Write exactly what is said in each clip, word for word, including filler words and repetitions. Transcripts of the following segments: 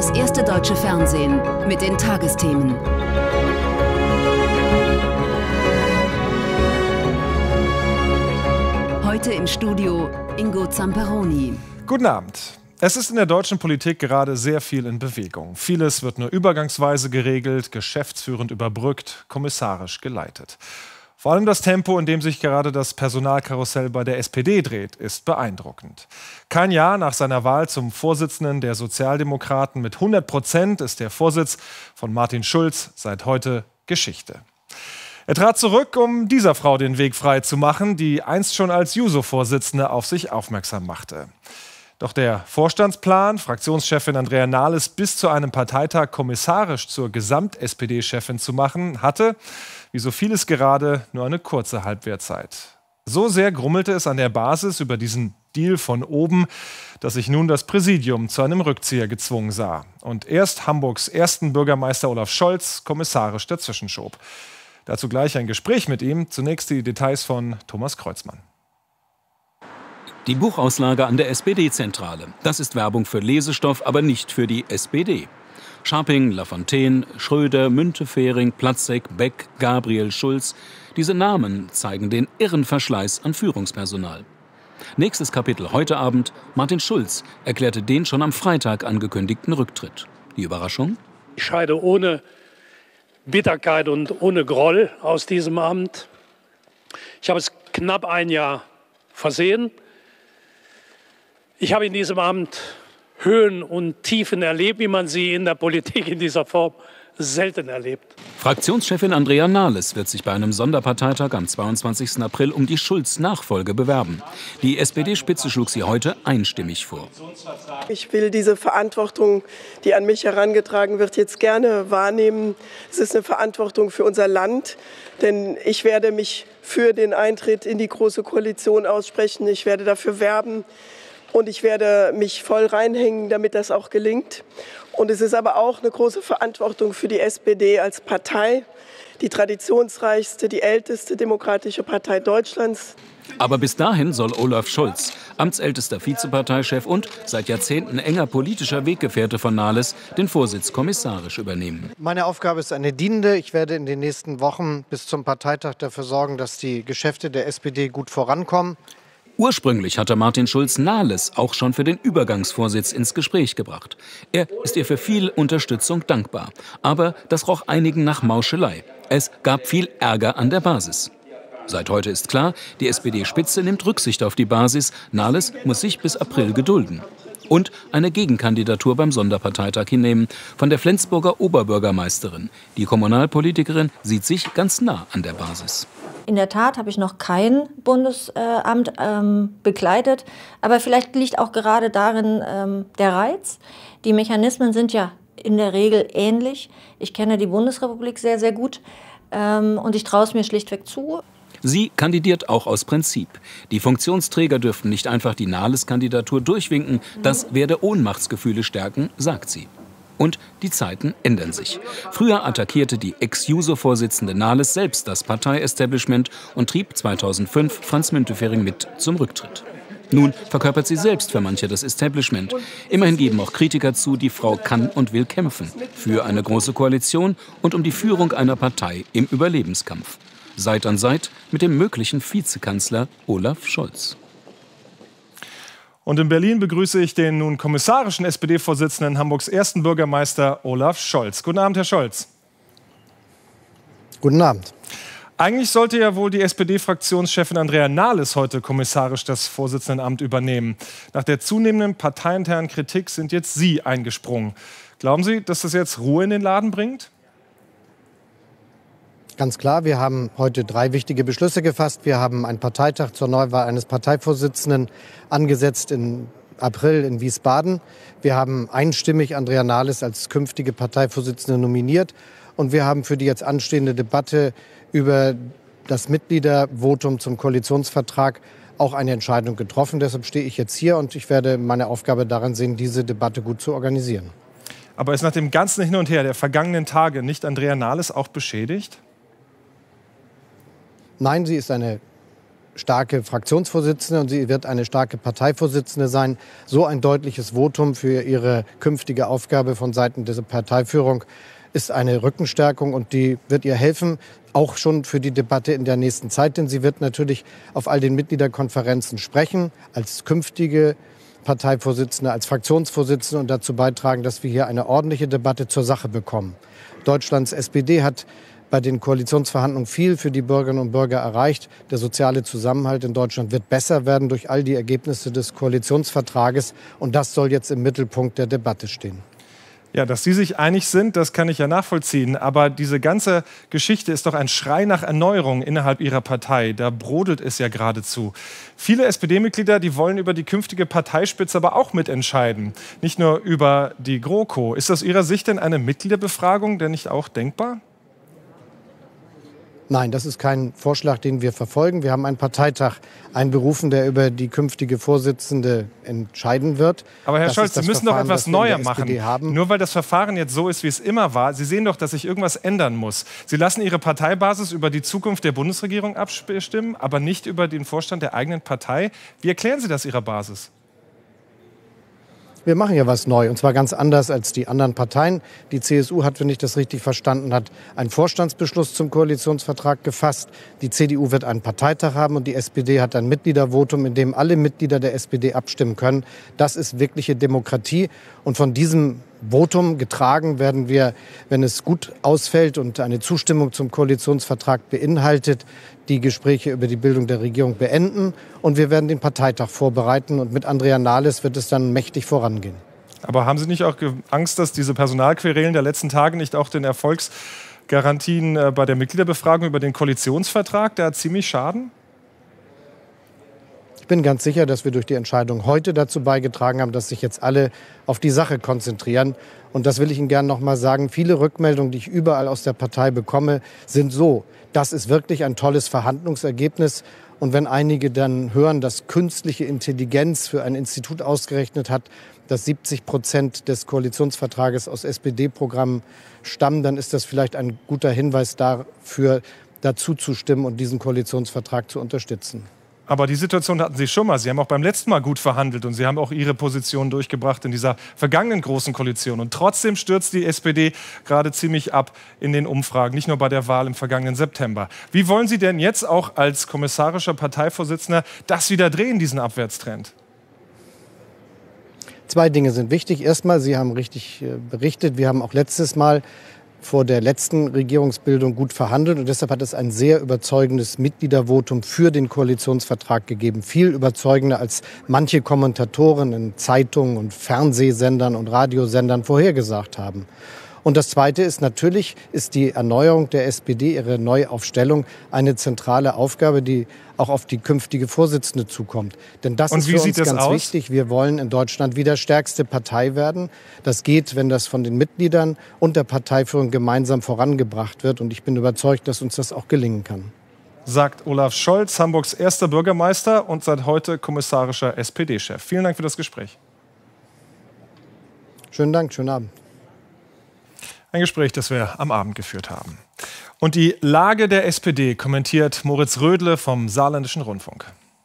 Das erste deutsche Fernsehen mit den Tagesthemen. Heute im Studio Ingo Zamperoni. Guten Abend. Es ist in der deutschen Politik gerade sehr viel in Bewegung. Vieles wird nur übergangsweise geregelt, geschäftsführend überbrückt, kommissarisch geleitet. Vor allem das Tempo, in dem sich gerade das Personalkarussell bei der S P D dreht, ist beeindruckend. Kein Jahr nach seiner Wahl zum Vorsitzenden der Sozialdemokraten mit hundert Prozent ist der Vorsitz von Martin Schulz seit heute Geschichte. Er trat zurück, um dieser Frau den Weg frei zu machen, die einst schon als Juso-Vorsitzende auf sich aufmerksam machte. Doch der Vorstandsplan, Fraktionschefin Andrea Nahles bis zu einem Parteitag kommissarisch zur Gesamt-S P D-Chefin zu machen, hatte, wie so vieles gerade, nur eine kurze Halbwertzeit. So sehr grummelte es an der Basis über diesen Deal von oben, dass sich nun das Präsidium zu einem Rückzieher gezwungen sah. Und erst Hamburgs ersten Bürgermeister Olaf Scholz kommissarisch dazwischenschob. Dazu gleich ein Gespräch mit ihm. Zunächst die Details von Thomas Kreuzmann. Die Buchauslage an der S P D-Zentrale. Das ist Werbung für Lesestoff, aber nicht für die S P D. Scharping, Lafontaine, Schröder, Müntefering, Platzek, Beck, Gabriel, Schulz. Diese Namen zeigen den irren Verschleiß an Führungspersonal. Nächstes Kapitel heute Abend. Martin Schulz erklärte den schon am Freitag angekündigten Rücktritt. Die Überraschung? Ich scheide ohne Bitterkeit und ohne Groll aus diesem Amt. Ich habe es knapp ein Jahr versehen. Ich habe in diesem Amt Höhen und Tiefen erlebt, wie man sie in der Politik in dieser Form selten erlebt. Fraktionschefin Andrea Nahles wird sich bei einem Sonderparteitag am zweiundzwanzigsten April um die Schulz-Nachfolge bewerben. Die S P D-Spitze schlug sie heute einstimmig vor. Ich will diese Verantwortung, die an mich herangetragen wird, jetzt gerne wahrnehmen. Es ist eine Verantwortung für unser Land, denn ich werde mich für den Eintritt in die Große Koalition aussprechen. Ich werde dafür werben. Und ich werde mich voll reinhängen, damit das auch gelingt. Und es ist aber auch eine große Verantwortung für die S P D als Partei, die traditionsreichste, die älteste demokratische Partei Deutschlands. Aber bis dahin soll Olaf Scholz, amtsältester Vizeparteichef und seit Jahrzehnten enger politischer Weggefährte von Nahles, den Vorsitz kommissarisch übernehmen. Meine Aufgabe ist eine dienende. Ich werde in den nächsten Wochen bis zum Parteitag dafür sorgen, dass die Geschäfte der S P D gut vorankommen. Ursprünglich hatte Martin Schulz Nahles auch schon für den Übergangsvorsitz ins Gespräch gebracht. Er ist ihr für viel Unterstützung dankbar. Aber das roch einigen nach Mauschelei. Es gab viel Ärger an der Basis. Seit heute ist klar, die S P D-Spitze nimmt Rücksicht auf die Basis. Nahles muss sich bis April gedulden. Und eine Gegenkandidatur beim Sonderparteitag hinnehmen von der Flensburger Oberbürgermeisterin. Die Kommunalpolitikerin sieht sich ganz nah an der Basis. In der Tat habe ich noch kein Bundesamt ähm, begleitet, aber vielleicht liegt auch gerade darin ähm, der Reiz. Die Mechanismen sind ja in der Regel ähnlich. Ich kenne die Bundesrepublik sehr, sehr gut ähm, und ich traue es mir schlichtweg zu. Sie kandidiert auch aus Prinzip. Die Funktionsträger dürften nicht einfach die Nahles-Kandidatur durchwinken. Das werde Ohnmachtsgefühle stärken, sagt sie. Und die Zeiten ändern sich. Früher attackierte die Ex-Juso-Vorsitzende Nahles selbst das Partei-Establishment und trieb zweitausendfünf Franz Müntefering mit zum Rücktritt. Nun verkörpert sie selbst für manche das Establishment. Immerhin geben auch Kritiker zu, die Frau kann und will kämpfen. Für eine große Koalition und um die Führung einer Partei im Überlebenskampf. Seit an Seit mit dem möglichen Vizekanzler Olaf Scholz. Und in Berlin begrüße ich den nun kommissarischen S P D-Vorsitzenden Hamburgs ersten Bürgermeister Olaf Scholz. Guten Abend, Herr Scholz. Guten Abend. Eigentlich sollte ja wohl die S P D-Fraktionschefin Andrea Nahles heute kommissarisch das Vorsitzendenamt übernehmen. Nach der zunehmenden parteiinternen Kritik sind jetzt Sie eingesprungen. Glauben Sie, dass das jetzt Ruhe in den Laden bringt? Ganz klar, wir haben heute drei wichtige Beschlüsse gefasst. Wir haben einen Parteitag zur Neuwahl eines Parteivorsitzenden angesetzt im April in Wiesbaden. Wir haben einstimmig Andrea Nahles als künftige Parteivorsitzende nominiert. Und wir haben für die jetzt anstehende Debatte über das Mitgliedervotum zum Koalitionsvertrag auch eine Entscheidung getroffen. Deshalb stehe ich jetzt hier und ich werde meine Aufgabe darin sehen, diese Debatte gut zu organisieren. Aber ist nach dem ganzen Hin und Her der vergangenen Tage nicht Andrea Nahles auch beschädigt? Nein, sie ist eine starke Fraktionsvorsitzende und sie wird eine starke Parteivorsitzende sein. So ein deutliches Votum für ihre künftige Aufgabe von Seiten der Parteiführung ist eine Rückenstärkung und die wird ihr helfen, auch schon für die Debatte in der nächsten Zeit. Denn sie wird natürlich auf all den Mitgliederkonferenzen sprechen, als künftige Parteivorsitzende, als Fraktionsvorsitzende und dazu beitragen, dass wir hier eine ordentliche Debatte zur Sache bekommen. Deutschlands S P D hat bei den Koalitionsverhandlungen viel für die Bürgerinnen und Bürger erreicht. Der soziale Zusammenhalt in Deutschland wird besser werden durch all die Ergebnisse des Koalitionsvertrages. Und das soll jetzt im Mittelpunkt der Debatte stehen. Ja, dass Sie sich einig sind, das kann ich ja nachvollziehen. Aber diese ganze Geschichte ist doch ein Schrei nach Erneuerung innerhalb Ihrer Partei. Da brodelt es ja geradezu. Viele S P D-Mitglieder, die wollen über die künftige Parteispitze aber auch mitentscheiden. Nicht nur über die GroKo. Ist aus Ihrer Sicht denn eine Mitgliederbefragung denn nicht auch denkbar? Nein, das ist kein Vorschlag, den wir verfolgen. Wir haben einen Parteitag einberufen, der über die künftige Vorsitzende entscheiden wird. Aber Herr das Scholz, Sie müssen doch etwas neuer machen. Haben. Nur weil das Verfahren jetzt so ist, wie es immer war. Sie sehen doch, dass sich irgendwas ändern muss. Sie lassen Ihre Parteibasis über die Zukunft der Bundesregierung abstimmen, aber nicht über den Vorstand der eigenen Partei. Wie erklären Sie das Ihrer Basis? Wir machen ja was neu, und zwar ganz anders als die anderen Parteien. Die C S U hat, wenn ich das richtig verstanden habe, einen Vorstandsbeschluss zum Koalitionsvertrag gefasst. Die C D U wird einen Parteitag haben und die S P D hat ein Mitgliedervotum, in dem alle Mitglieder der S P D abstimmen können. Das ist wirkliche Demokratie. Und von diesem Votum getragen werden wir, wenn es gut ausfällt und eine Zustimmung zum Koalitionsvertrag beinhaltet, die Gespräche über die Bildung der Regierung beenden. Und wir werden den Parteitag vorbereiten. Und mit Andrea Nahles wird es dann mächtig vorangehen. Aber haben Sie nicht auch Angst, dass diese Personalquerelen der letzten Tage nicht auch den Erfolgsgarantien bei der Mitgliederbefragung über den Koalitionsvertrag da ziemlich schaden? Ich bin ganz sicher, dass wir durch die Entscheidung heute dazu beigetragen haben, dass sich jetzt alle auf die Sache konzentrieren. Und das will ich Ihnen gerne noch mal sagen. Viele Rückmeldungen, die ich überall aus der Partei bekomme, sind so: Das ist wirklich ein tolles Verhandlungsergebnis. Und wenn einige dann hören, dass künstliche Intelligenz für ein Institut ausgerechnet hat, dass siebzig Prozent des Koalitionsvertrages aus S P D-Programmen stammen, dann ist das vielleicht ein guter Hinweis dafür, dazu zu stimmen und diesen Koalitionsvertrag zu unterstützen. Aber die Situation hatten Sie schon mal. Sie haben auch beim letzten Mal gut verhandelt und Sie haben auch Ihre Position durchgebracht in dieser vergangenen großen Koalition. Und trotzdem stürzt die S P D gerade ziemlich ab in den Umfragen, nicht nur bei der Wahl im vergangenen September. Wie wollen Sie denn jetzt auch als kommissarischer Parteivorsitzender das wieder drehen, diesen Abwärtstrend? Zwei Dinge sind wichtig. Erstmal, Sie haben richtig berichtet, wir haben auch letztes Mal vor der letzten Regierungsbildung gut verhandelt und deshalb hat es ein sehr überzeugendes Mitgliedervotum für den Koalitionsvertrag gegeben. Viel überzeugender als manche Kommentatoren in Zeitungen und Fernsehsendern und Radiosendern vorhergesagt haben. Und das Zweite ist, natürlich ist die Erneuerung der S P D, ihre Neuaufstellung, eine zentrale Aufgabe, die auch auf die künftige Vorsitzende zukommt. Denn das Und ist wie für uns sieht das ganz aus? wichtig. Wir wollen in Deutschland wieder stärkste Partei werden. Das geht, wenn das von den Mitgliedern und der Parteiführung gemeinsam vorangebracht wird. Und ich bin überzeugt, dass uns das auch gelingen kann. Sagt Olaf Scholz, Hamburgs erster Bürgermeister und seit heute kommissarischer S P D-Chef. Vielen Dank für das Gespräch. Schönen Dank, schönen Abend. Ein Gespräch, das wir am Abend geführt haben. Und die Lage der S P D kommentiert Moritz Rödle vom Saarländischen Rundfunk.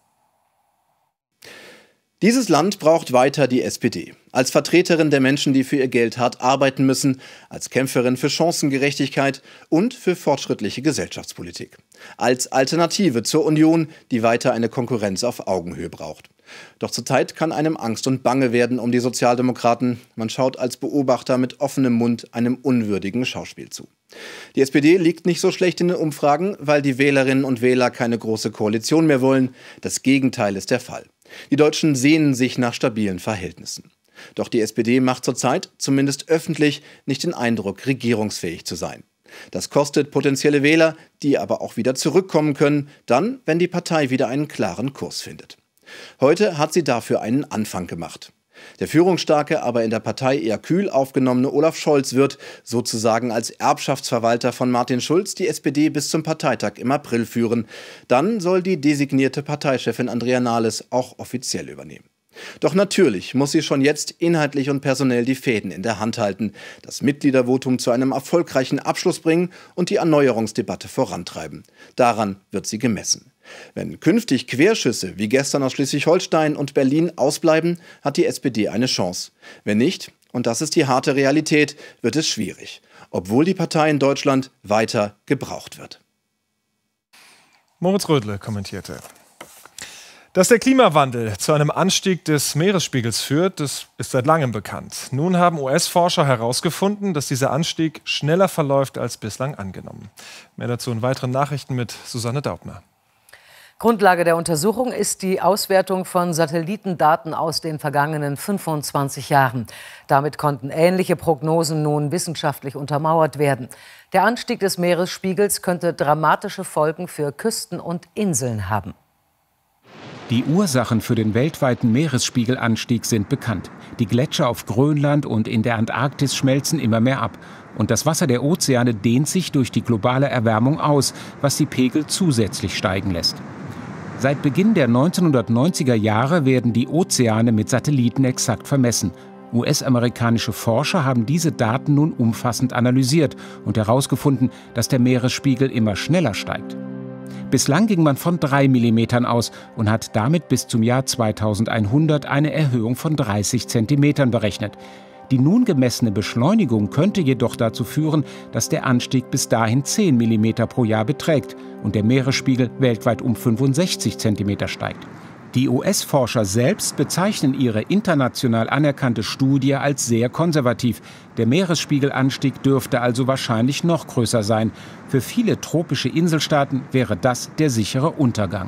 Dieses Land braucht weiter die S P D. Als Vertreterin der Menschen, die für ihr Geld hart arbeiten müssen, als Kämpferin für Chancengerechtigkeit und für fortschrittliche Gesellschaftspolitik. Als Alternative zur Union, die weiter eine Konkurrenz auf Augenhöhe braucht. Doch zurzeit kann einem Angst und Bange werden um die Sozialdemokraten. Man schaut als Beobachter mit offenem Mund einem unwürdigen Schauspiel zu. Die S P D liegt nicht so schlecht in den Umfragen, weil die Wählerinnen und Wähler keine große Koalition mehr wollen. Das Gegenteil ist der Fall. Die Deutschen sehnen sich nach stabilen Verhältnissen. Doch die S P D macht zurzeit, zumindest öffentlich, nicht den Eindruck, regierungsfähig zu sein. Das kostet potenzielle Wähler, die aber auch wieder zurückkommen können, dann, wenn die Partei wieder einen klaren Kurs findet. Heute hat sie dafür einen Anfang gemacht. Der führungsstarke, aber in der Partei eher kühl aufgenommene Olaf Scholz wird, sozusagen als Erbschaftsverwalter von Martin Schulz, die S P D bis zum Parteitag im April führen. Dann soll die designierte Parteichefin Andrea Nahles auch offiziell übernehmen. Doch natürlich muss sie schon jetzt inhaltlich und personell die Fäden in der Hand halten, das Mitgliedervotum zu einem erfolgreichen Abschluss bringen und die Erneuerungsdebatte vorantreiben. Daran wird sie gemessen. Wenn künftig Querschüsse wie gestern aus Schleswig-Holstein und Berlin ausbleiben, hat die S P D eine Chance. Wenn nicht, und das ist die harte Realität, wird es schwierig, obwohl die Partei in Deutschland weiter gebraucht wird. Moritz Rödle kommentierte. Dass der Klimawandel zu einem Anstieg des Meeresspiegels führt, das ist seit langem bekannt. Nun haben U S-Forscher herausgefunden, dass dieser Anstieg schneller verläuft als bislang angenommen. Mehr dazu in weiteren Nachrichten mit Susanne Daubner. Grundlage der Untersuchung ist die Auswertung von Satellitendaten aus den vergangenen fünfundzwanzig Jahren. Damit konnten ähnliche Prognosen nun wissenschaftlich untermauert werden. Der Anstieg des Meeresspiegels könnte dramatische Folgen für Küsten und Inseln haben. Die Ursachen für den weltweiten Meeresspiegelanstieg sind bekannt. Die Gletscher auf Grönland und in der Antarktis schmelzen immer mehr ab. Und das Wasser der Ozeane dehnt sich durch die globale Erwärmung aus, was die Pegel zusätzlich steigen lässt. Seit Beginn der neunzehnhundertneunziger Jahre werden die Ozeane mit Satelliten exakt vermessen. U S-amerikanische Forscher haben diese Daten nun umfassend analysiert und herausgefunden, dass der Meeresspiegel immer schneller steigt. Bislang ging man von drei Millimetern aus und hat damit bis zum Jahr zweitausendeinhundert eine Erhöhung von dreißig Zentimetern berechnet. Die nun gemessene Beschleunigung könnte jedoch dazu führen, dass der Anstieg bis dahin zehn Millimeter pro Jahr beträgt und der Meeresspiegel weltweit um fünfundsechzig Zentimeter steigt. Die U S-Forscher selbst bezeichnen ihre international anerkannte Studie als sehr konservativ. Der Meeresspiegelanstieg dürfte also wahrscheinlich noch größer sein. Für viele tropische Inselstaaten wäre das der sichere Untergang.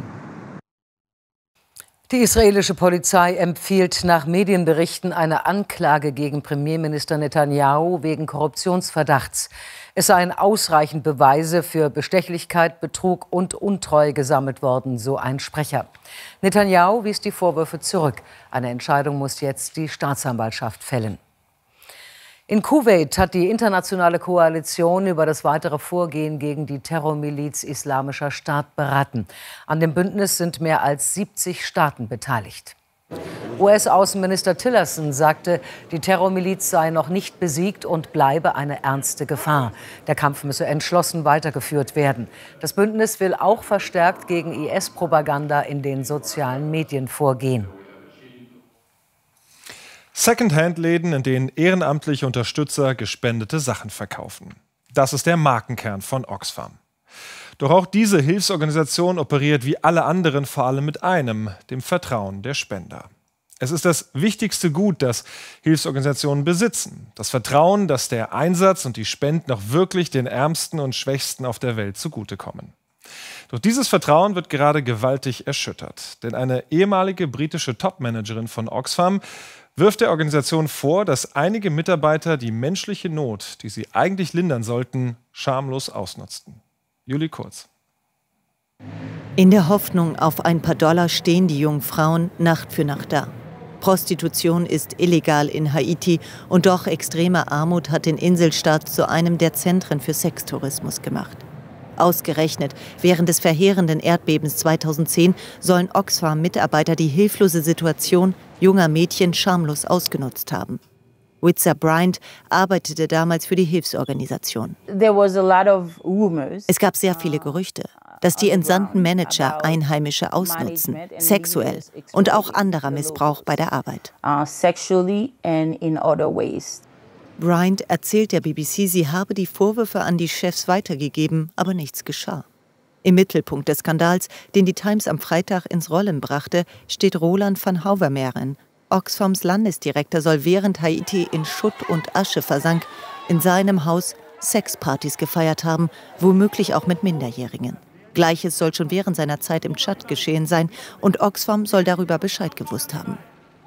Die israelische Polizei empfiehlt nach Medienberichten eine Anklage gegen Premierminister Netanyahu wegen Korruptionsverdachts. Es seien ausreichend Beweise für Bestechlichkeit, Betrug und Untreue gesammelt worden, so ein Sprecher. Netanyahu wies die Vorwürfe zurück. Eine Entscheidung muss jetzt die Staatsanwaltschaft fällen. In Kuwait hat die internationale Koalition über das weitere Vorgehen gegen die Terrormiliz Islamischer Staat beraten. An dem Bündnis sind mehr als siebzig Staaten beteiligt. U S-Außenminister Tillerson sagte, die Terrormiliz sei noch nicht besiegt und bleibe eine ernste Gefahr. Der Kampf müsse entschlossen weitergeführt werden. Das Bündnis will auch verstärkt gegen I S-Propaganda in den sozialen Medien vorgehen. Secondhand-Läden, in denen ehrenamtliche Unterstützer gespendete Sachen verkaufen. Das ist der Markenkern von Oxfam. Doch auch diese Hilfsorganisation operiert wie alle anderen vor allem mit einem, dem Vertrauen der Spender. Es ist das wichtigste Gut, das Hilfsorganisationen besitzen. Das Vertrauen, dass der Einsatz und die Spenden auch wirklich den Ärmsten und Schwächsten auf der Welt zugutekommen. Doch dieses Vertrauen wird gerade gewaltig erschüttert. Denn eine ehemalige britische Topmanagerin von Oxfam wirft der Organisation vor, dass einige Mitarbeiter die menschliche Not, die sie eigentlich lindern sollten, schamlos ausnutzten. Julie Kurz. In der Hoffnung auf ein paar Dollar stehen die jungen Frauen Nacht für Nacht da. Prostitution ist illegal in Haiti und doch extreme Armut hat den Inselstaat zu einem der Zentren für Sextourismus gemacht. Ausgerechnet während des verheerenden Erdbebens zweitausendzehn sollen Oxfam-Mitarbeiter die hilflose Situation junger Mädchen schamlos ausgenutzt haben. Witzer Bryant arbeitete damals für die Hilfsorganisation. Es gab sehr viele Gerüchte, dass die entsandten Manager Einheimische ausnutzen, sexuell und auch anderer Missbrauch bei der Arbeit. Bryant erzählt der B B C, sie habe die Vorwürfe an die Chefs weitergegeben, aber nichts geschah. Im Mittelpunkt des Skandals, den die Times am Freitag ins Rollen brachte, steht Roland van Hauwermeren. Oxfams Landesdirektor soll während Haiti in Schutt und Asche versank, in seinem Haus Sexpartys gefeiert haben, womöglich auch mit Minderjährigen. Gleiches soll schon während seiner Zeit im Tschad geschehen sein und Oxfam soll darüber Bescheid gewusst haben.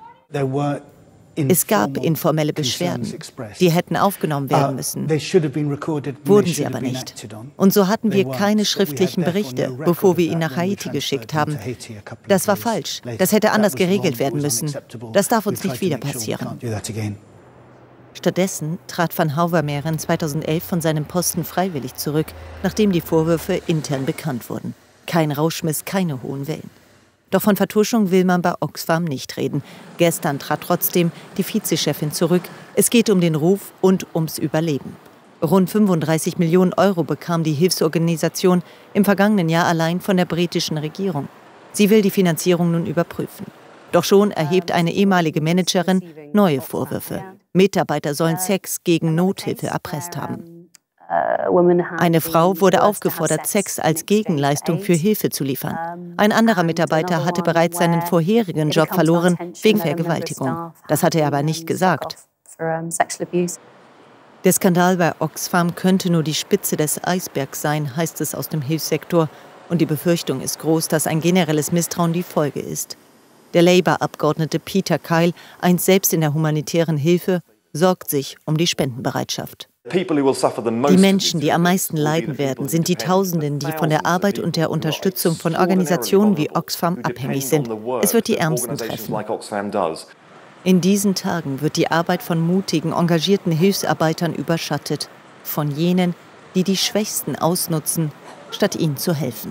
Es gab informelle Beschwerden, die hätten aufgenommen werden müssen, wurden sie aber nicht. Und so hatten wir keine schriftlichen Berichte, bevor wir ihn nach Haiti geschickt haben. Das war falsch, das hätte anders geregelt werden müssen. Das darf uns nicht wieder passieren. Stattdessen trat van Hauwermeren zweitausendelf von seinem Posten freiwillig zurück, nachdem die Vorwürfe intern bekannt wurden. Kein Rauschmiss, keine hohen Wellen. Doch von Vertuschung will man bei Oxfam nicht reden. Gestern trat trotzdem die Vizechefin zurück. Es geht um den Ruf und ums Überleben. Rund fünfunddreißig Millionen Euro bekam die Hilfsorganisation im vergangenen Jahr allein von der britischen Regierung. Sie will die Finanzierung nun überprüfen. Doch schon erhebt eine ehemalige Managerin neue Vorwürfe. Mitarbeiter sollen Sex gegen Nothilfe erpresst haben. Eine Frau wurde aufgefordert, Sex als Gegenleistung für Hilfe zu liefern. Ein anderer Mitarbeiter hatte bereits seinen vorherigen Job verloren wegen Vergewaltigung. Das hatte er aber nicht gesagt. Der Skandal bei Oxfam könnte nur die Spitze des Eisbergs sein, heißt es aus dem Hilfssektor. Und die Befürchtung ist groß, dass ein generelles Misstrauen die Folge ist. Der Labour-Abgeordnete Peter Kyle, einst selbst in der humanitären Hilfe, sorgt sich um die Spendenbereitschaft. Die Menschen, die am meisten leiden werden, sind die Tausenden, die von der Arbeit und der Unterstützung von Organisationen wie Oxfam abhängig sind. Es wird die Ärmsten treffen. In diesen Tagen wird die Arbeit von mutigen, engagierten Hilfsarbeitern überschattet. Von jenen, die die Schwächsten ausnutzen, statt ihnen zu helfen.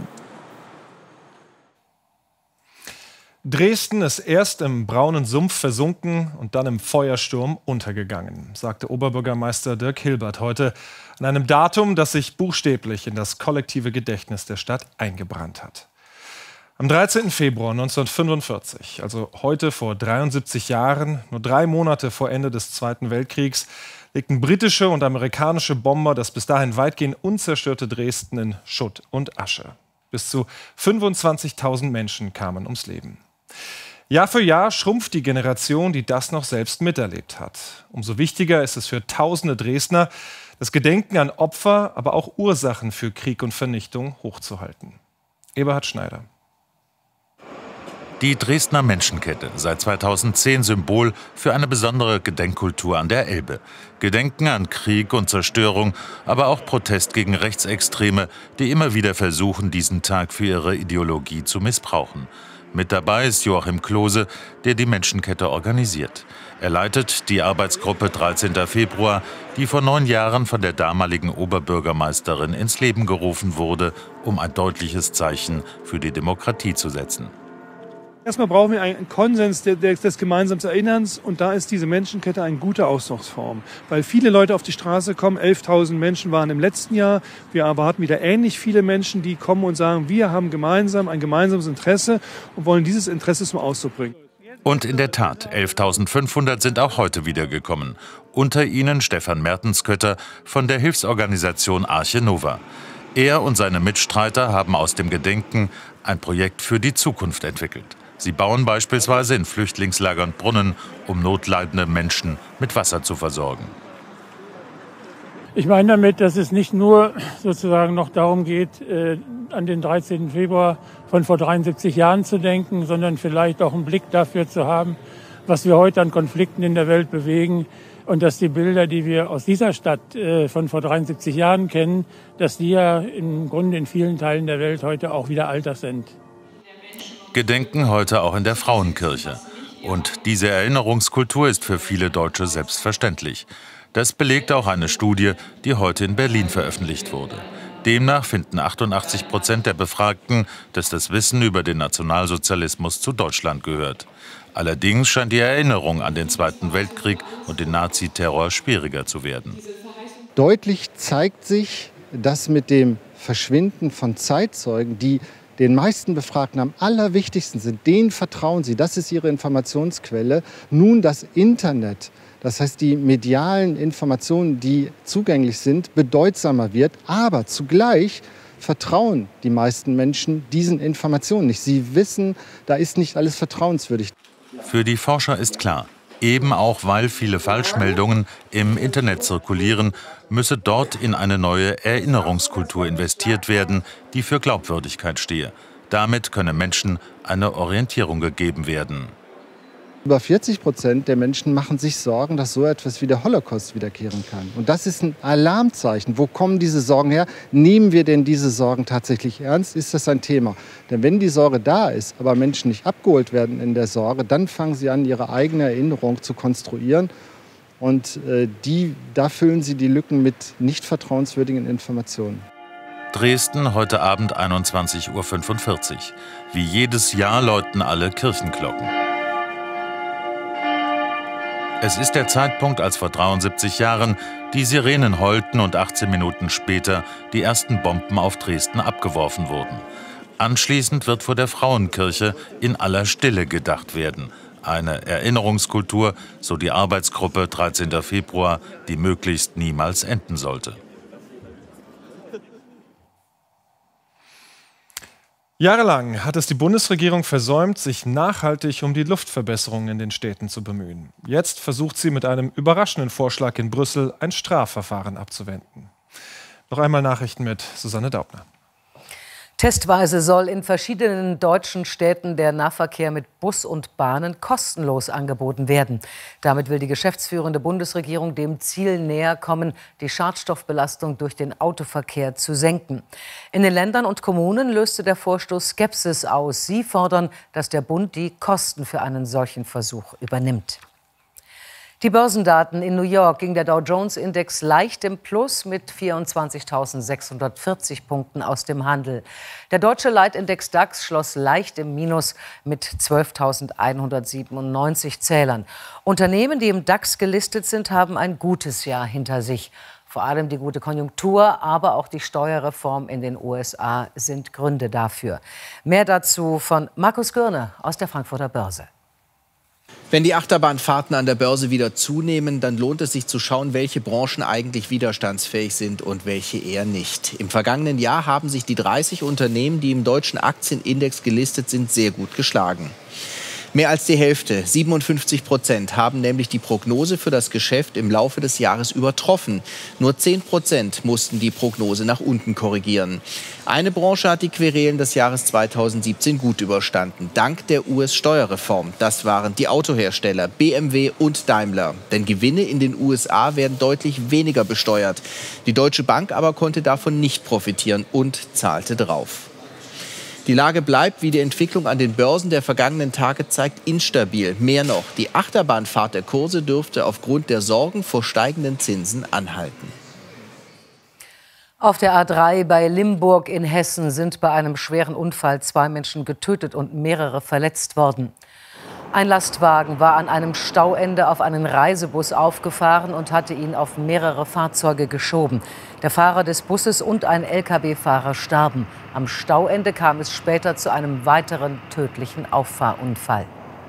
Dresden ist erst im braunen Sumpf versunken und dann im Feuersturm untergegangen, sagte Oberbürgermeister Dirk Hilbert heute an einem Datum, das sich buchstäblich in das kollektive Gedächtnis der Stadt eingebrannt hat. Am dreizehnten Februar neunzehnhundertfünfundvierzig, also heute vor dreiundsiebzig Jahren, nur drei Monate vor Ende des Zweiten Weltkriegs, legten britische und amerikanische Bomber das bis dahin weitgehend unzerstörte Dresden in Schutt und Asche. Bis zu fünfundzwanzigtausend Menschen kamen ums Leben. Jahr für Jahr schrumpft die Generation, die das noch selbst miterlebt hat. Umso wichtiger ist es für tausende Dresdner, das Gedenken an Opfer, aber auch Ursachen für Krieg und Vernichtung hochzuhalten. Eberhard Schneider. Die Dresdner Menschenkette, seit zweitausendzehn Symbol für eine besondere Gedenkkultur an der Elbe. Gedenken an Krieg und Zerstörung, aber auch Protest gegen Rechtsextreme, die immer wieder versuchen, diesen Tag für ihre Ideologie zu missbrauchen. Mit dabei ist Joachim Klose, der die Menschenkette organisiert. Er leitet die Arbeitsgruppe dreizehnten Februar, die vor neun Jahren von der damaligen Oberbürgermeisterin ins Leben gerufen wurde, um ein deutliches Zeichen für die Demokratie zu setzen. Erstmal brauchen wir einen Konsens des gemeinsamen Erinnerns und da ist diese Menschenkette eine gute Ausdrucksform. Weil viele Leute auf die Straße kommen, elftausend Menschen waren im letzten Jahr, wir erwarten wieder ähnlich viele Menschen, die kommen und sagen, wir haben gemeinsam ein gemeinsames Interesse und wollen dieses Interesse zum Ausdruck bringen. Und in der Tat, elftausendfünfhundert sind auch heute wiedergekommen. Unter ihnen Stefan Mertenskötter von der Hilfsorganisation Arche Nova. Er und seine Mitstreiter haben aus dem Gedenken ein Projekt für die Zukunft entwickelt. Sie bauen beispielsweise in Flüchtlingslagern Brunnen, um notleidende Menschen mit Wasser zu versorgen. Ich meine damit, dass es nicht nur sozusagen noch darum geht, äh, an den dreizehnten Februar von vor dreiundsiebzig Jahren zu denken, sondern vielleicht auch einen Blick dafür zu haben, was wir heute an Konflikten in der Welt bewegen und dass die Bilder, die wir aus dieser Stadt äh, von vor dreiundsiebzig Jahren kennen, dass die ja im Grunde in vielen Teilen der Welt heute auch wieder Alltag sind. Gedenken heute auch in der Frauenkirche. Und diese Erinnerungskultur ist für viele Deutsche selbstverständlich. Das belegt auch eine Studie, die heute in Berlin veröffentlicht wurde. Demnach finden achtundachtzig Prozent der Befragten, dass das Wissen über den Nationalsozialismus zu Deutschland gehört. Allerdings scheint die Erinnerung an den Zweiten Weltkrieg und den Naziterror schwieriger zu werden. Deutlich zeigt sich, dass mit dem Verschwinden von Zeitzeugen, die den meisten Befragten am allerwichtigsten sind, denen vertrauen sie, das ist ihre Informationsquelle, nun das Internet, das heißt die medialen Informationen, die zugänglich sind, bedeutsamer wird, aber zugleich vertrauen die meisten Menschen diesen Informationen nicht. Sie wissen, da ist nicht alles vertrauenswürdig. Für die Forscher ist klar, eben auch weil viele Falschmeldungen im Internet zirkulieren, müsse dort in eine neue Erinnerungskultur investiert werden, die für Glaubwürdigkeit stehe. Damit könne Menschen eine Orientierung gegeben werden. Über vierzig Prozent der Menschen machen sich Sorgen, dass so etwas wie der Holocaust wiederkehren kann. Und das ist ein Alarmzeichen. Wo kommen diese Sorgen her? Nehmen wir denn diese Sorgen tatsächlich ernst? Ist das ein Thema? Denn wenn die Sorge da ist, aber Menschen nicht abgeholt werden in der Sorge, dann fangen sie an, ihre eigene Erinnerung zu konstruieren. Und äh, die, da füllen sie die Lücken mit nicht vertrauenswürdigen Informationen. Dresden, heute Abend einundzwanzig Uhr fünfundvierzig. Wie jedes Jahr läuten alle Kirchenglocken. Es ist der Zeitpunkt, als vor dreiundsiebzig Jahren die Sirenen heulten und achtzehn Minuten später die ersten Bomben auf Dresden abgeworfen wurden. Anschließend wird vor der Frauenkirche in aller Stille gedacht werden. Eine Erinnerungskultur, so die Arbeitsgruppe dreizehnter Februar, die möglichst niemals enden sollte. Jahrelang hat es die Bundesregierung versäumt, sich nachhaltig um die Luftverbesserung in den Städten zu bemühen. Jetzt versucht sie mit einem überraschenden Vorschlag in Brüssel ein Strafverfahren abzuwenden. Noch einmal Nachrichten mit Susanne Daubner. Testweise soll in verschiedenen deutschen Städten der Nahverkehr mit Bus und Bahnen kostenlos angeboten werden. Damit will die geschäftsführende Bundesregierung dem Ziel näher kommen, die Schadstoffbelastung durch den Autoverkehr zu senken. In den Ländern und Kommunen löste der Vorstoß Skepsis aus. Sie fordern, dass der Bund die Kosten für einen solchen Versuch übernimmt. Die Börsendaten: in New York ging der Dow-Jones-Index leicht im Plus mit vierundzwanzigtausendsechshundertvierzig Punkten aus dem Handel. Der deutsche Leitindex DAX schloss leicht im Minus mit zwölftausendeinhundertsiebenundneunzig Zählern. Unternehmen, die im DAX gelistet sind, haben ein gutes Jahr hinter sich. Vor allem die gute Konjunktur, aber auch die Steuerreform in den U S A sind Gründe dafür. Mehr dazu von Markus Gürne aus der Frankfurter Börse. Wenn die Achterbahnfahrten an der Börse wieder zunehmen, dann lohnt es sich zu schauen, welche Branchen eigentlich widerstandsfähig sind und welche eher nicht. Im vergangenen Jahr haben sich die dreißig Unternehmen, die im deutschen Aktienindex gelistet sind, sehr gut geschlagen. Mehr als die Hälfte, siebenundfünfzig Prozent, haben nämlich die Prognose für das Geschäft im Laufe des Jahres übertroffen. Nur zehn Prozent mussten die Prognose nach unten korrigieren. Eine Branche hat die Querelen des Jahres zweitausendsiebzehn gut überstanden, dank der U S-Steuerreform. Das waren die Autohersteller B M W und Daimler. Denn Gewinne in den U S A werden deutlich weniger besteuert. Die Deutsche Bank aber konnte davon nicht profitieren und zahlte drauf. Die Lage bleibt, wie die Entwicklung an den Börsen der vergangenen Tage zeigt, instabil. Mehr noch, die Achterbahnfahrt der Kurse dürfte aufgrund der Sorgen vor steigenden Zinsen anhalten. Auf der A drei bei Limburg in Hessen sind bei einem schweren Unfall zwei Menschen getötet und mehrere verletzt worden. Ein Lastwagen war an einem Stauende auf einen Reisebus aufgefahren und hatte ihn auf mehrere Fahrzeuge geschoben. Der Fahrer des Busses und ein L K W-Fahrer starben. Am Stauende kam es später zu einem weiteren tödlichen Auffahrunfall.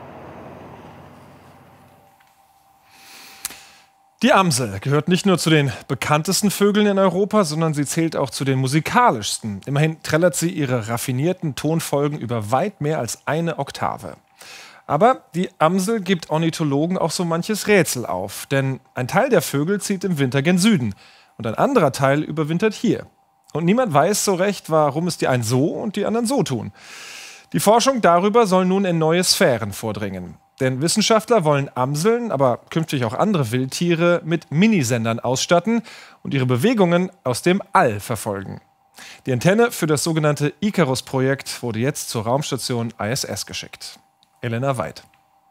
Die Amsel gehört nicht nur zu den bekanntesten Vögeln in Europa, sondern sie zählt auch zu den musikalischsten. Immerhin trällert sie ihre raffinierten Tonfolgen über weit mehr als eine Oktave. Aber die Amsel gibt Ornithologen auch so manches Rätsel auf. Denn ein Teil der Vögel zieht im Winter gen Süden und ein anderer Teil überwintert hier. Und niemand weiß so recht, warum es die einen so und die anderen so tun. Die Forschung darüber soll nun in neue Sphären vordringen. Denn Wissenschaftler wollen Amseln, aber künftig auch andere Wildtiere mit Minisendern ausstatten und ihre Bewegungen aus dem All verfolgen. Die Antenne für das sogenannte Icarus-Projekt wurde jetzt zur Raumstation I S S geschickt. Elena Weid.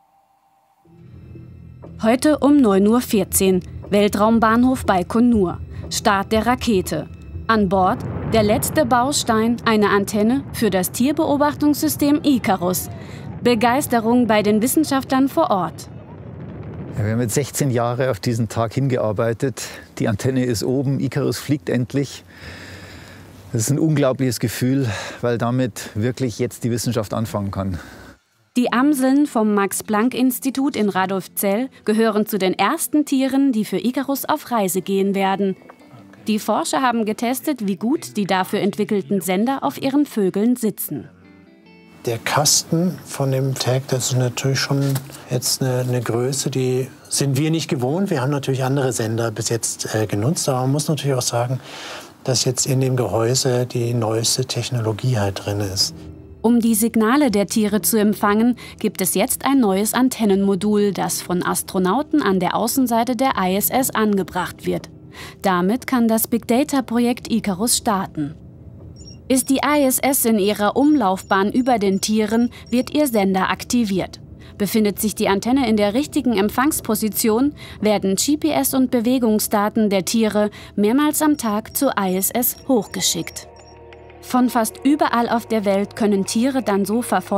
Heute um neun Uhr vierzehn, Weltraumbahnhof Baikonur. Start der Rakete. An Bord der letzte Baustein, eine Antenne für das Tierbeobachtungssystem Icarus. Begeisterung bei den Wissenschaftlern vor Ort. Ja, wir haben jetzt sechzehn Jahre auf diesen Tag hingearbeitet. Die Antenne ist oben, Icarus fliegt endlich. Das ist ein unglaubliches Gefühl, weil damit wirklich jetzt die Wissenschaft anfangen kann. Die Amseln vom Max-Planck-Institut in Radolfzell gehören zu den ersten Tieren, die für Icarus auf Reise gehen werden. Die Forscher haben getestet, wie gut die dafür entwickelten Sender auf ihren Vögeln sitzen. Der Kasten von dem Tag, das ist natürlich schon jetzt eine, eine Größe, die sind wir nicht gewohnt. Wir haben natürlich andere Sender bis jetzt äh, genutzt, aber man muss natürlich auch sagen, dass jetzt in dem Gehäuse die neueste Technologie halt drin ist. Um die Signale der Tiere zu empfangen, gibt es jetzt ein neues Antennenmodul, das von Astronauten an der Außenseite der I S S angebracht wird. Damit kann das Big-Data-Projekt Icarus starten. Ist die I S S in ihrer Umlaufbahn über den Tieren, wird ihr Sender aktiviert. Befindet sich die Antenne in der richtigen Empfangsposition, werden G P S- und Bewegungsdaten der Tiere mehrmals am Tag zur I S S hochgeschickt. Von fast überall auf der Welt können Tiere dann so verfolgt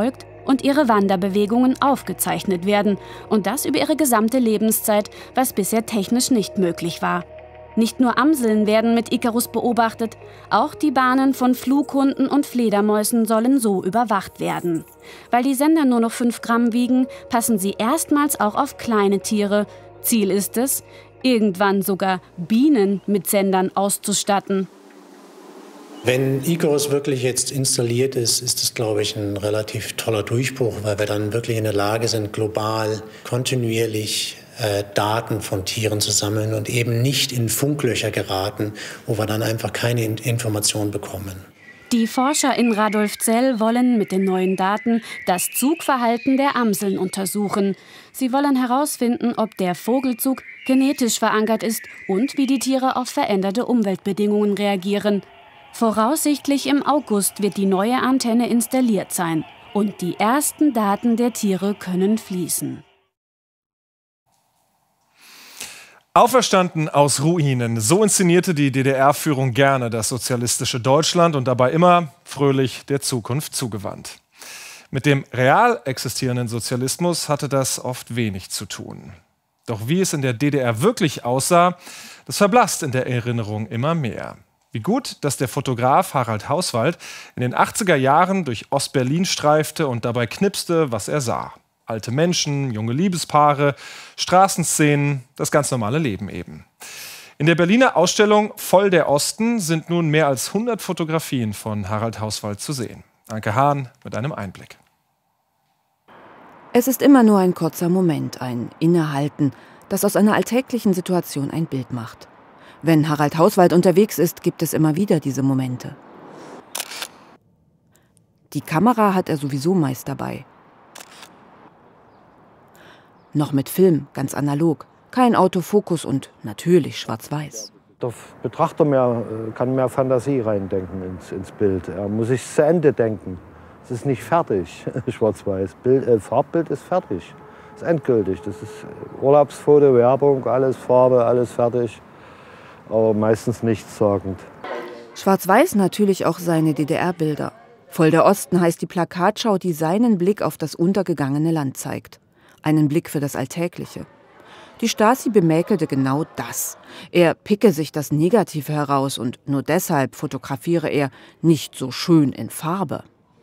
und ihre Wanderbewegungen aufgezeichnet werden. Und das über ihre gesamte Lebenszeit, was bisher technisch nicht möglich war. Nicht nur Amseln werden mit Icarus beobachtet, auch die Bahnen von Flughunden und Fledermäusen sollen so überwacht werden. Weil die Sender nur noch fünf Gramm wiegen, passen sie erstmals auch auf kleine Tiere. Ziel ist es, irgendwann sogar Bienen mit Sendern auszustatten. Wenn Icarus wirklich jetzt installiert ist, ist es, glaube ich, ein relativ toller Durchbruch, weil wir dann wirklich in der Lage sind, global, kontinuierlich äh, Daten von Tieren zu sammeln und eben nicht in Funklöcher geraten, wo wir dann einfach keine in Informationen bekommen. Die Forscher in Radolfzell wollen mit den neuen Daten das Zugverhalten der Amseln untersuchen. Sie wollen herausfinden, ob der Vogelzug genetisch verankert ist und wie die Tiere auf veränderte Umweltbedingungen reagieren. Voraussichtlich im August wird die neue Antenne installiert sein und die ersten Daten der Tiere können fließen. Auferstanden aus Ruinen, so inszenierte die D D R-Führung gerne das sozialistische Deutschland und dabei immer fröhlich der Zukunft zugewandt. Mit dem real existierenden Sozialismus hatte das oft wenig zu tun. Doch wie es in der D D R wirklich aussah, das verblasst in der Erinnerung immer mehr. Wie gut, dass der Fotograf Harald Hauswald in den achtziger Jahren durch Ostberlin streifte und dabei knipste, was er sah. Alte Menschen, junge Liebespaare, Straßenszenen, das ganz normale Leben eben. In der Berliner Ausstellung Voll der Osten sind nun mehr als hundert Fotografien von Harald Hauswald zu sehen. Anke Hahn mit einem Einblick. Es ist immer nur ein kurzer Moment, ein Innehalten, das aus einer alltäglichen Situation ein Bild macht. Wenn Harald Hauswald unterwegs ist, gibt es immer wieder diese Momente. Die Kamera hat er sowieso meist dabei. Noch mit Film, ganz analog. Kein Autofokus und natürlich schwarz-weiß. Der Betrachter mehr, kann mehr Fantasie reindenken ins, ins Bild. Er muss sich zu Ende denken. Es ist nicht fertig, schwarz-weiß. Äh, Farbbild ist fertig, ist endgültig. Das ist Urlaubsfoto, Werbung, alles Farbe, alles fertig. Aber meistens nichtssagend. Schwarz-weiß natürlich auch seine D D R-Bilder. Voll der Osten heißt die Plakatschau, die seinen Blick auf das untergegangene Land zeigt. Einen Blick für das Alltägliche. Die Stasi bemäkelte genau das. Er picke sich das Negative heraus und nur deshalb fotografiere er nicht so schön in Farbe.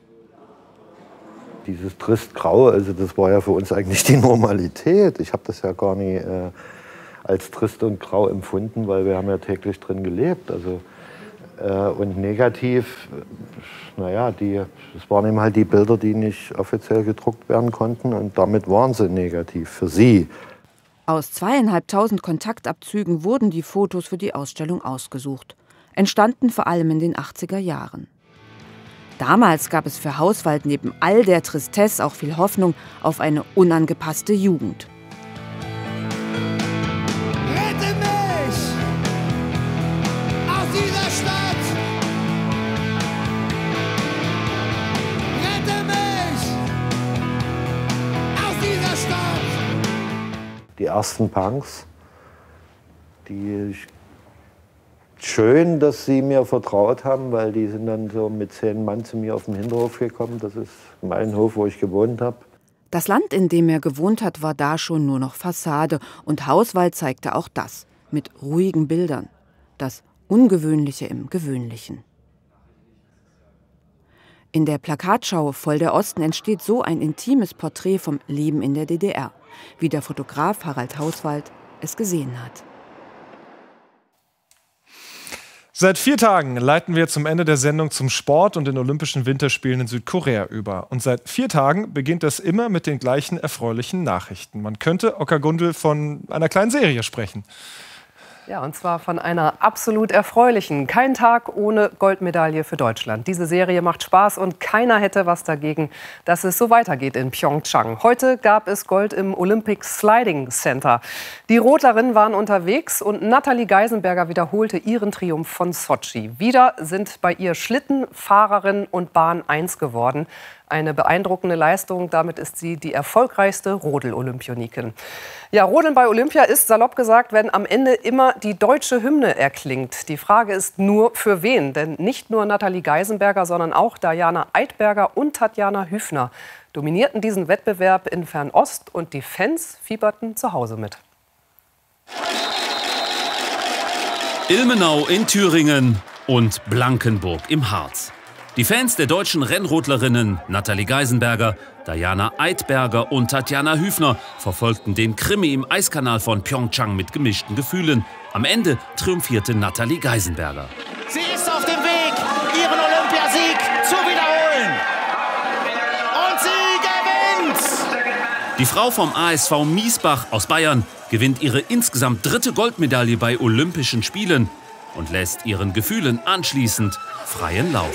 Dieses Trist-Grau, also das war ja für uns eigentlich die Normalität. Ich habe das ja gar nie äh, als trist und grau empfunden, weil wir haben ja täglich drin gelebt. Also, äh, und negativ, naja, die, das waren eben halt die Bilder, die nicht offiziell gedruckt werden konnten und damit waren sie negativ für sie. Aus zweieinhalbtausend Kontaktabzügen wurden die Fotos für die Ausstellung ausgesucht. Entstanden vor allem in den achtziger Jahren. Damals gab es für Hauswald neben all der Tristesse auch viel Hoffnung auf eine unangepasste Jugend. Rette mich aus dieser Stadt! Rette mich aus dieser Stadt! Die ersten Punks, die ich schön, dass sie mir vertraut haben, weil die sind dann so mit zehn Mann zu mir auf den Hinterhof gekommen. Das ist mein Hof, wo ich gewohnt habe. Das Land, in dem er gewohnt hat, war da schon nur noch Fassade. Und Hauswald zeigte auch das, mit ruhigen Bildern. Das Ungewöhnliche im Gewöhnlichen. In der Plakatschau Voll der Osten entsteht so ein intimes Porträt vom Leben in der D D R, wie der Fotograf Harald Hauswald es gesehen hat. Seit vier Tagen leiten wir zum Ende der Sendung zum Sport und den Olympischen Winterspielen in Südkorea über. Und seit vier Tagen beginnt das immer mit den gleichen erfreulichen Nachrichten. Man könnte, Oka Gundel, von einer kleinen Serie sprechen. Ja, und zwar von einer absolut erfreulichen. Kein Tag ohne Goldmedaille für Deutschland. Diese Serie macht Spaß und keiner hätte was dagegen, dass es so weitergeht in Pyeongchang. Heute gab es Gold im Olympic Sliding Center. Die Rotlerinnen waren unterwegs und Nathalie Geisenberger wiederholte ihren Triumph von Sotschi. Wieder sind bei ihr Schlitten, Fahrerin und Bahn eins geworden. Eine beeindruckende Leistung. Damit ist sie die erfolgreichste Rodel-Olympionikin. Ja, Rodeln bei Olympia ist, salopp gesagt, wenn am Ende immer die deutsche Hymne erklingt. Die Frage ist nur, für wen? Denn nicht nur Nathalie Geisenberger, sondern auch Diana Eidberger und Tatjana Hüfner dominierten diesen Wettbewerb in Fernost und die Fans fieberten zu Hause mit. Ilmenau in Thüringen und Blankenburg im Harz. Die Fans der deutschen Rennrodlerinnen Nathalie Geisenberger, Diana Eidberger und Tatjana Hüfner verfolgten den Krimi im Eiskanal von Pyeongchang mit gemischten Gefühlen. Am Ende triumphierte Nathalie Geisenberger. Sie ist auf dem Weg, ihren Olympiasieg zu wiederholen. Und sie gewinnt! Die Frau vom A S V Miesbach aus Bayern gewinnt ihre insgesamt dritte Goldmedaille bei Olympischen Spielen und lässt ihren Gefühlen anschließend freien Lauf.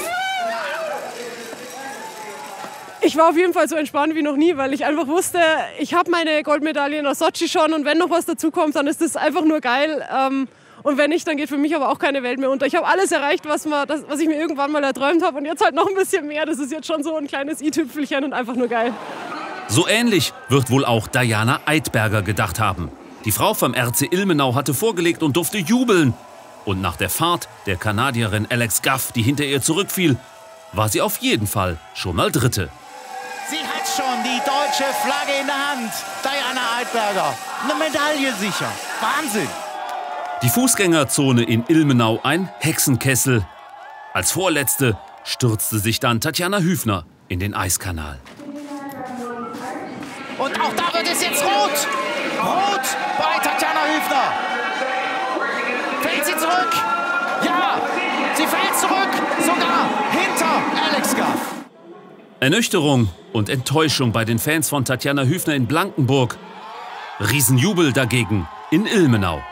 Ich war auf jeden Fall so entspannt wie noch nie, weil ich einfach wusste, ich habe meine Goldmedaille nach Sotschi schon und wenn noch was dazu kommt, dann ist das einfach nur geil. Und wenn nicht, dann geht für mich aber auch keine Welt mehr unter. Ich habe alles erreicht, was, man, das, was ich mir irgendwann mal erträumt habe und jetzt halt noch ein bisschen mehr. Das ist jetzt schon so ein kleines i-Tüpfelchen und einfach nur geil. So ähnlich wird wohl auch Diana Eidberger gedacht haben. Die Frau vom R C Ilmenau hatte vorgelegt und durfte jubeln. Und nach der Fahrt der Kanadierin Alex Gaff, die hinter ihr zurückfiel, war sie auf jeden Fall schon mal Dritte. Sie hat schon die deutsche Flagge in der Hand. Diana Eidberger, eine Medaille sicher. Wahnsinn! Die Fußgängerzone in Ilmenau ein Hexenkessel. Als Vorletzte stürzte sich dann Tatjana Hüfner in den Eiskanal. Und auch da wird es jetzt rot. Rot bei Tatjana Hüfner. Fällt sie zurück? Ja, sie fällt zurück. Sogar hinter Alex Gaff. Ernüchterung und Enttäuschung bei den Fans von Tatjana Hüfner in Blankenburg. Riesenjubel dagegen in Ilmenau.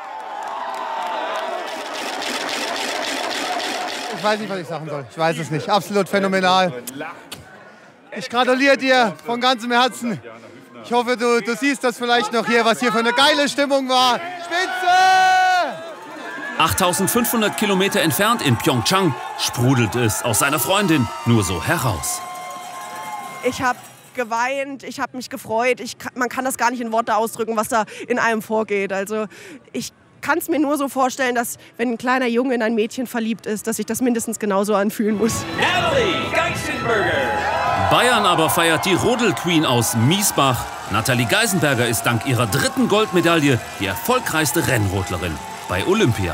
Ich weiß nicht, was ich sagen soll. Ich weiß es nicht. Absolut phänomenal. Ich gratuliere dir von ganzem Herzen. Ich hoffe, du, du siehst das vielleicht noch hier, was hier für eine geile Stimmung war. Spitze! achttausendfünfhundert Kilometer entfernt in Pyeongchang sprudelt es aus seiner Freundin nur so heraus. Ich habe geweint, ich habe mich gefreut. Ich, man kann das gar nicht in Worte ausdrücken, was da in einem vorgeht. Also ich kann es mir nur so vorstellen, dass wenn ein kleiner Junge in ein Mädchen verliebt ist, dass sich das mindestens genauso anfühlen muss. Nathalie Geisenberger. Bayern aber feiert die Rodelqueen aus Miesbach. Nathalie Geisenberger ist dank ihrer dritten Goldmedaille die erfolgreichste Rennrodlerin bei Olympia.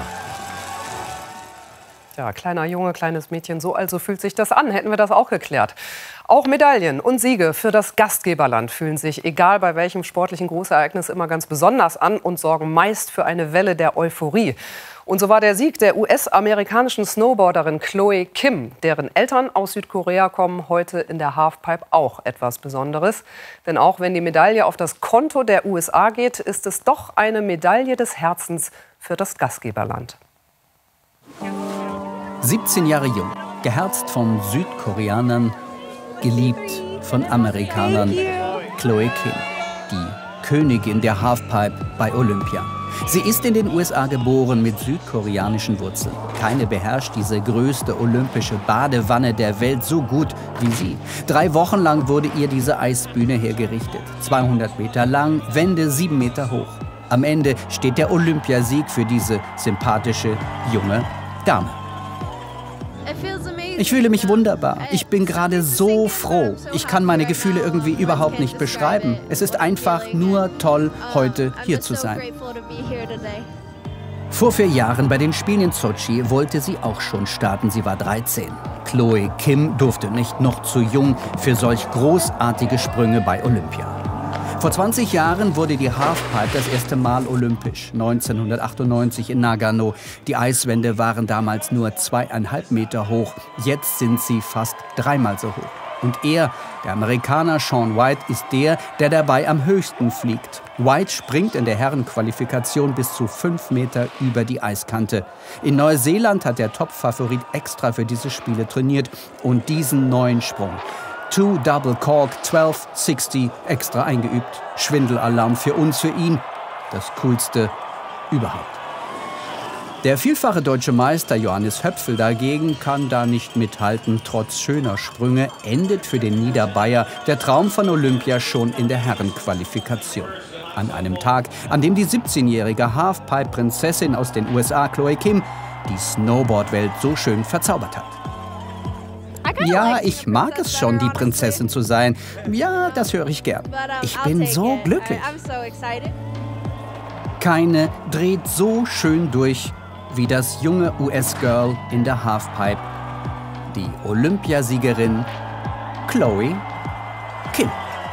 Ja, kleiner Junge, kleines Mädchen, so also fühlt sich das an. Hätten wir das auch geklärt. Auch Medaillen und Siege für das Gastgeberland fühlen sich, egal bei welchem sportlichen Großereignis, immer ganz besonders an und sorgen meist für eine Welle der Euphorie. Und so war der Sieg der U S-amerikanischen Snowboarderin Chloe Kim, deren Eltern aus Südkorea kommen, heute in der Halfpipe auch etwas Besonderes. Denn auch wenn die Medaille auf das Konto der U S A geht, ist es doch eine Medaille des Herzens für das Gastgeberland. siebzehn Jahre jung, geherzt von Südkoreanern, geliebt von Amerikanern. Chloe Kim, die Königin der Halfpipe bei Olympia. Sie ist in den U S A geboren mit südkoreanischen Wurzeln. Keine beherrscht diese größte olympische Badewanne der Welt so gut wie sie. Drei Wochen lang wurde ihr diese Eisbühne hergerichtet. zweihundert Meter lang, Wände sieben Meter hoch. Am Ende steht der Olympiasieg für diese sympathische junge Dame. Ich fühle mich wunderbar. Ich bin gerade so froh. Ich kann meine Gefühle irgendwie überhaupt nicht beschreiben. Es ist einfach nur toll, heute hier zu sein. Vor vier Jahren bei den Spielen in Sotschi wollte sie auch schon starten. Sie war dreizehn. Chloe Kim durfte nicht, noch zu jung für solch großartige Sprünge bei Olympia. Vor zwanzig Jahren wurde die Halfpipe das erste Mal olympisch, neunzehnhundertachtundneunzig in Nagano. Die Eiswände waren damals nur zweieinhalb Meter hoch, jetzt sind sie fast dreimal so hoch. Und er, der Amerikaner Shaun White, ist der, der dabei am höchsten fliegt. White springt in der Herrenqualifikation bis zu fünf Meter über die Eiskante. In Neuseeland hat der Top-Favorit extra für diese Spiele trainiert und diesen neuen Sprung. Two Double Cork zwölf sechzig extra eingeübt. Schwindelalarm für uns, für ihn. Das Coolste überhaupt. Der vielfache deutsche Meister Johannes Höpfl dagegen kann da nicht mithalten. Trotz schöner Sprünge endet für den Niederbayer der Traum von Olympia schon in der Herrenqualifikation. An einem Tag, an dem die siebzehnjährige Halfpipe-Prinzessin aus den U S A, Chloe Kim, die Snowboardwelt so schön verzaubert hat. Ja, ich mag es schon, die Prinzessin zu sein. Ja, das höre ich gern. Ich bin so glücklich. Keine dreht so schön durch wie das junge U S-Girl in der Halfpipe, die Olympiasiegerin Chloe Kim.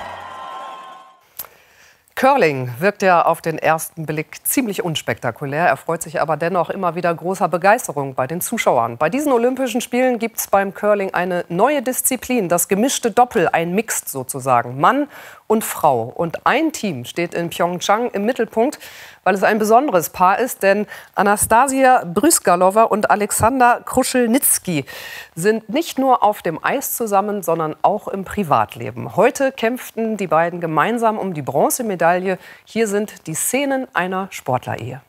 Curling wirkt ja auf den ersten Blick ziemlich unspektakulär, erfreut sich aber dennoch immer wieder großer Begeisterung bei den Zuschauern. Bei diesen Olympischen Spielen gibt es beim Curling eine neue Disziplin, das gemischte Doppel, ein Mixed sozusagen, Mann und Frau. Und ein Team steht in Pyeongchang im Mittelpunkt, weil es ein besonderes Paar ist, denn Anastasia Brysgalova und Alexander Kruschelnitzky sind nicht nur auf dem Eis zusammen, sondern auch im Privatleben. Heute kämpften die beiden gemeinsam um die Bronzemedaille. Hier sind die Szenen einer Sportlerehe.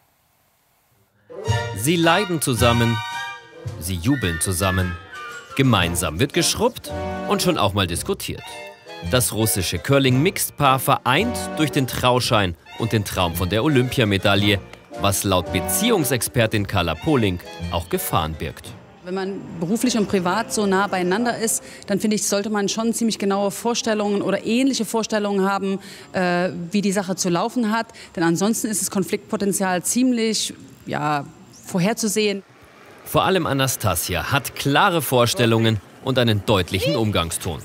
Sie leiden zusammen, sie jubeln zusammen. Gemeinsam wird geschrubbt und schon auch mal diskutiert. Das russische Curling-Mixed-Paar vereint durch den Trauschein und den Traum von der Olympiamedaille, was laut Beziehungsexpertin Carla Poling auch Gefahren birgt. Wenn man beruflich und privat so nah beieinander ist, dann finde ich, sollte man schon ziemlich genaue Vorstellungen oder ähnliche Vorstellungen haben, äh, wie die Sache zu laufen hat. Denn ansonsten ist das Konfliktpotenzial ziemlich ja, vorherzusehen. Vor allem Anastasia hat klare Vorstellungen und einen deutlichen Umgangston.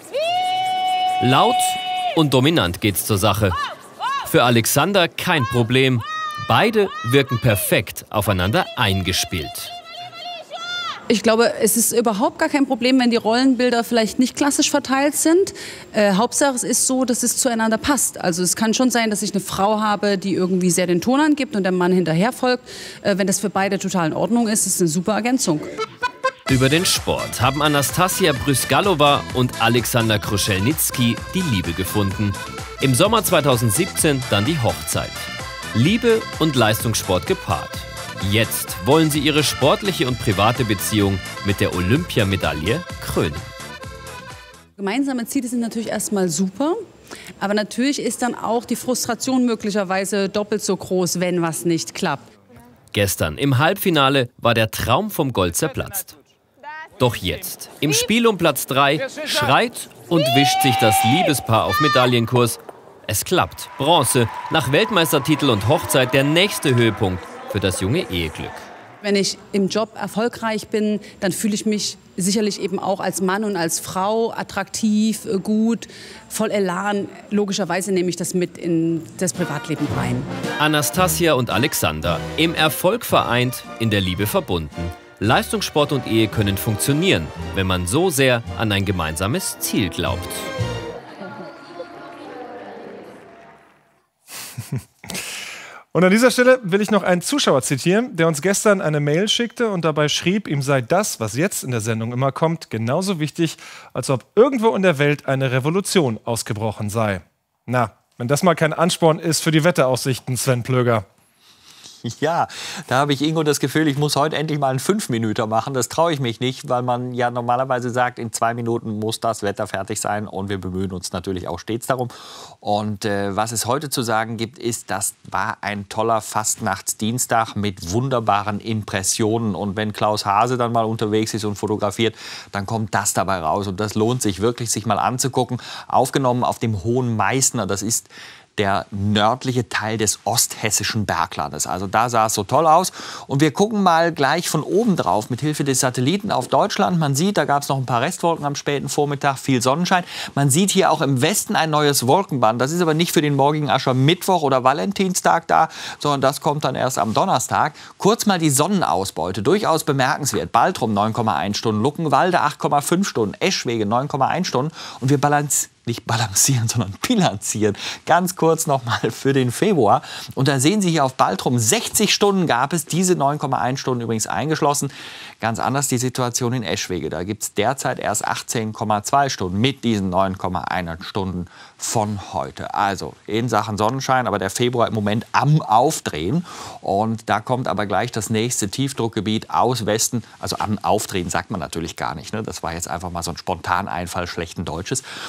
Laut und dominant geht's zur Sache. Für Alexander kein Problem. Beide wirken perfekt aufeinander eingespielt. Ich glaube, es ist überhaupt gar kein Problem, wenn die Rollenbilder vielleicht nicht klassisch verteilt sind. Äh, Hauptsache es ist so, dass es zueinander passt. Also es kann schon sein, dass ich eine Frau habe, die irgendwie sehr den Ton angibt und der Mann hinterher folgt. Äh, wenn das für beide total in Ordnung ist, ist es eine super Ergänzung. Über den Sport haben Anastasia Brysgalova und Alexander Kruschelnitzky die Liebe gefunden. Im Sommer zweitausendsiebzehn dann die Hochzeit. Liebe und Leistungssport gepaart. Jetzt wollen sie ihre sportliche und private Beziehung mit der Olympiamedaille krönen. Gemeinsame Ziele sind natürlich erstmal super. Aber natürlich ist dann auch die Frustration möglicherweise doppelt so groß, wenn was nicht klappt. Gestern im Halbfinale war der Traum vom Gold zerplatzt. Doch jetzt, im Spiel um Platz drei, schreit und wischt sich das Liebespaar auf Medaillenkurs. Es klappt. Bronze, nach Weltmeistertitel und Hochzeit der nächste Höhepunkt für das junge Eheglück. Wenn ich im Job erfolgreich bin, dann fühle ich mich sicherlich eben auch als Mann und als Frau attraktiv, gut, voll Elan. Logischerweise nehme ich das mit in das Privatleben rein. Anastasia und Alexander, im Erfolg vereint, in der Liebe verbunden. Leistungssport und Ehe können funktionieren, wenn man so sehr an ein gemeinsames Ziel glaubt. Und an dieser Stelle will ich noch einen Zuschauer zitieren, der uns gestern eine Mail schickte und dabei schrieb, ihm sei das, was jetzt in der Sendung immer kommt, genauso wichtig, als ob irgendwo in der Welt eine Revolution ausgebrochen sei. Na, wenn das mal kein Ansporn ist für die Wetteraussichten, Sven Plöger. Ja, da habe ich Ingo das Gefühl, ich muss heute endlich mal einen Fünf-Minüter machen. Das traue ich mich nicht, weil man ja normalerweise sagt, in zwei Minuten muss das Wetter fertig sein. Und wir bemühen uns natürlich auch stets darum. Und äh, was es heute zu sagen gibt, ist, das war ein toller Fastnachtsdienstag mit wunderbaren Impressionen. Und wenn Klaus Hase dann mal unterwegs ist und fotografiert, dann kommt das dabei raus. Und das lohnt sich wirklich, sich mal anzugucken. Aufgenommen auf dem Hohen Meißner, das ist der nördliche Teil des osthessischen Berglandes. Also da sah es so toll aus. Und wir gucken mal gleich von oben drauf mit Hilfe des Satelliten auf Deutschland. Man sieht, da gab es noch ein paar Restwolken am späten Vormittag, viel Sonnenschein. Man sieht hier auch im Westen ein neues Wolkenband. Das ist aber nicht für den morgigen Aschermittwoch oder Valentinstag da, sondern das kommt dann erst am Donnerstag. Kurz mal die Sonnenausbeute, durchaus bemerkenswert. Baltrum neun Komma eins Stunden, Luckenwalde acht Komma fünf Stunden, Eschwege neun Komma eins Stunden. Und wir balancieren nicht balancieren, sondern bilanzieren. Ganz kurz noch mal für den Februar. Und da sehen Sie hier auf Baltrum, sechzig Stunden gab es, diese neun Komma eins Stunden übrigens eingeschlossen. Ganz anders die Situation in Eschwege. Da gibt es derzeit erst achtzehn Komma zwei Stunden mit diesen neun Komma eins Stunden von heute. Also in Sachen Sonnenschein, aber der Februar im Moment am Aufdrehen. Und da kommt aber gleich das nächste Tiefdruckgebiet aus Westen. Also am Aufdrehen sagt man natürlich gar nicht. Ne? Das war jetzt einfach mal so ein Spontaneinfall schlechten Deutsches. Und hier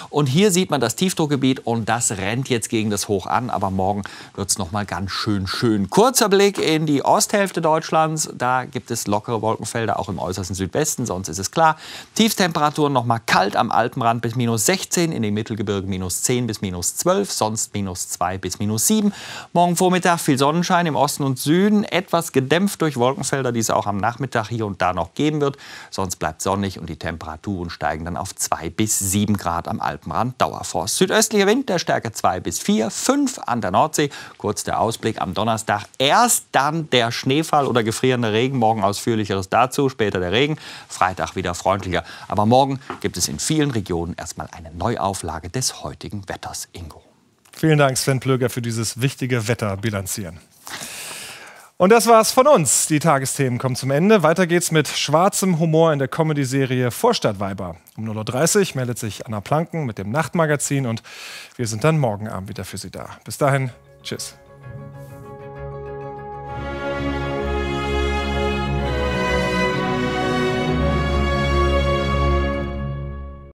Hier sieht man das Tiefdruckgebiet und das rennt jetzt gegen das Hoch an. Aber morgen wird es noch mal ganz schön schön. Kurzer Blick in die Osthälfte Deutschlands. Da gibt es lockere Wolkenfelder, auch im äußersten Südwesten. Sonst ist es klar. Tiefstemperaturen noch mal kalt am Alpenrand bis minus sechzehn. In den Mittelgebirgen minus zehn bis minus zwölf. Sonst minus zwei bis minus sieben. Morgen Vormittag viel Sonnenschein im Osten und Süden. Etwas gedämpft durch Wolkenfelder, die es auch am Nachmittag hier und da noch geben wird. Sonst bleibt sonnig und die Temperaturen steigen dann auf zwei bis sieben Grad am Alpenrand. Dauerfrost. Südöstlicher Wind der Stärke zwei bis vier, fünf an der Nordsee. Kurz der Ausblick am Donnerstag. Erst dann der Schneefall oder gefrierende Regen. Morgen ausführlicheres dazu, später der Regen. Freitag wieder freundlicher. Aber morgen gibt es in vielen Regionen erstmal eine Neuauflage des heutigen Wetters. Ingo. Vielen Dank, Sven Plöger, für dieses wichtige Wetterbilanzieren. Und das war's von uns. Die Tagesthemen kommen zum Ende. Weiter geht's mit schwarzem Humor in der Comedy-Serie Vorstadtweiber. Um null Uhr dreißig meldet sich Anna Planken mit dem Nachtmagazin und wir sind dann morgen Abend wieder für Sie da. Bis dahin, tschüss.